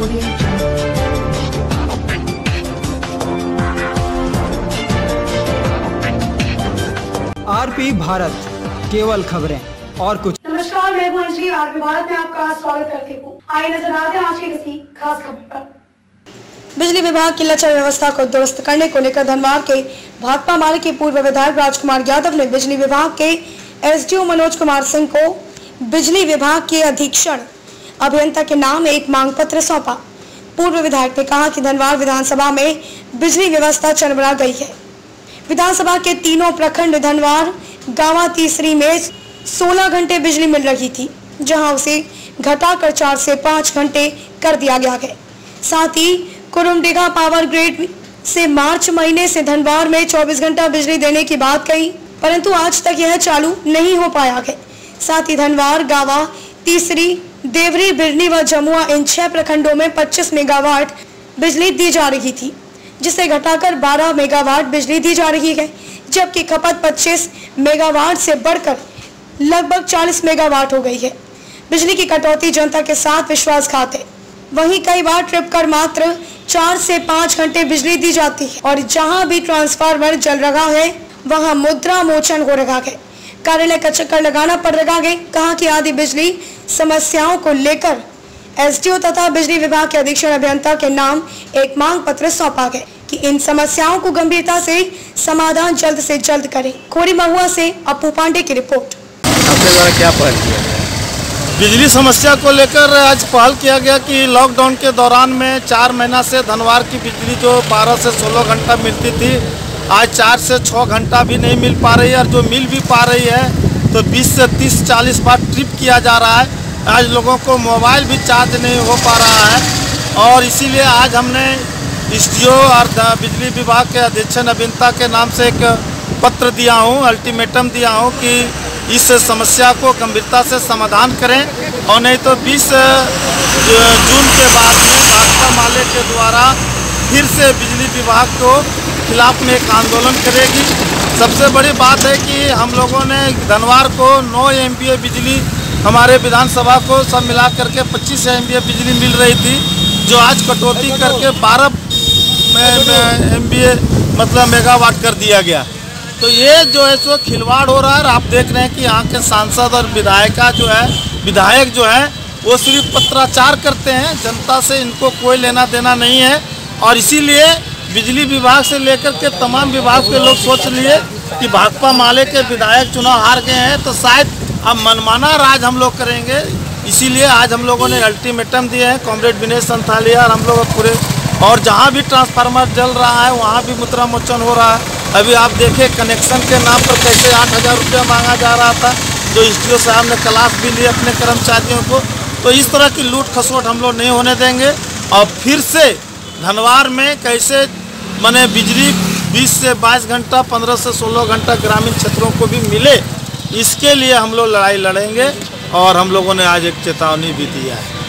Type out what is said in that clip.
RP Bharat, केवल खबरें और कुछ। नमस्कार, मैं हूं अंजलि। आरपी भारत में आपका स्वागत करती हूं। आइए नजर आते हैं आज की किसी खास खबर पर। बिजली विभाग की लचर व्यवस्था को दुरुस्त करने को लेकर धनवार के भाकपा माले के पूर्व विधायक राजकुमार यादव ने बिजली विभाग के एसडीओ मनोज कुमार सिंह को बिजली विभाग के अधीक्षण अभियंता के नाम एक मांग पत्र सौंपा। पूर्व विधायक ने कहा कि धनवार विधानसभा में बिजली व्यवस्था चरमरा गई है। विधानसभा के तीनों प्रखंड धनवार गावा तीसरी में 16 घंटे बिजली मिल रही थी, जहां उसे घटाकर 4 से 5 घंटे कर दिया गया है। साथ ही कुरुमडेगा पावर ग्रिड से मार्च महीने से धनवार में 24 घंटा बिजली देने की बात कही, परंतु आज तक यह चालू नहीं हो पाया है। साथ ही धनवार, गावा, तीसरी, देवरी, बिरनी व जमुआ इन 6 प्रखंडों में 25 मेगावाट बिजली दी जा रही थी, जिसे घटाकर 12 मेगावाट बिजली दी जा रही है, जबकि खपत 25 मेगावाट से बढ़कर लगभग 40 मेगावाट हो गई है। बिजली की कटौती जनता के साथ विश्वासघात है। वहीं कई बार ट्रिप कर मात्र 4 से 5 घंटे बिजली दी जाती है और जहां भी ट्रांसफार्मर जल रहा है वहां मुद्रा मोचन हो रहा है, कार्यालय का चक्कर लगाना पड़ रहा है। कहा कि आदि बिजली समस्याओं को लेकर एसडीओ तथा बिजली विभाग के अधीक्षण अभियंता के नाम एक मांग पत्र सौंपा गया कि इन समस्याओं को गंभीरता से समाधान जल्द से जल्द करें। खोरी महुआ से अपू पांडे की रिपोर्ट। आपके द्वारा क्या पहल किया गया? बिजली समस्या को लेकर आज पहल किया गया कि लॉकडाउन के दौरान में 4 महीना से धनवार की बिजली जो 12 से 16 घंटा मिलती थी, आज 4 से 6 घंटा भी नहीं मिल पा रही है, और जो मिल भी पा रही है तो 20 से 30-40 बार ट्रिप किया जा रहा है। आज लोगों को मोबाइल भी चार्ज नहीं हो पा रहा है, और इसीलिए आज हमने एसडीओ और बिजली विभाग के अधीक्षण अभियंता के नाम से एक पत्र दिया हूँ, अल्टीमेटम दिया हूँ कि इस समस्या को गंभीरता से समाधान करें, और नहीं तो 20 जून के बाद में भाकपा माले के द्वारा फिर से बिजली विभाग को खिलाफ में एक आंदोलन करेगी। सबसे बड़ी बात है कि हम लोगों ने धनवार को 9 MVA बिजली, हमारे विधानसभा को सब मिला करके 25 MVA बिजली मिल रही थी, जो आज कटौती करके 12 MVA मतलब मेगावाट कर दिया गया। तो ये जो है सो खिलवाड़ हो रहा है। आप देख रहे हैं कि यहाँ के सांसद और विधायक जो है वो सिर्फ पत्राचार करते हैं, जनता से इनको कोई लेना देना नहीं है। और इसीलिए बिजली विभाग से लेकर के तमाम विभाग के लोग सोच लिए कि भाकपा माले के विधायक चुनाव हार गए हैं तो शायद अब मनमाना राज हम लोग करेंगे। इसीलिए आज हम लोगों ने अल्टीमेटम दिए हैं, कॉमरेड विनेश संथालिया और हम लोग पूरे, और जहाँ भी ट्रांसफार्मर जल रहा है वहाँ भी मुद्रा मोचन हो रहा है। अभी आप देखें कनेक्शन के नाम पर कैसे 8000 रुपया मांगा जा रहा था, जो एसडीओ साहब ने क्लास भी ली अपने कर्मचारियों को। तो इस तरह की लूट खसोट हम लोग नहीं होने देंगे, और फिर से धनवार में कैसे माने बिजली 20 से 22 घंटा, 15 से 16 घंटा ग्रामीण क्षेत्रों को भी मिले, इसके लिए हम लोग लड़ाई लड़ेंगे। और हम लोगों ने आज एक चेतावनी भी दिया है।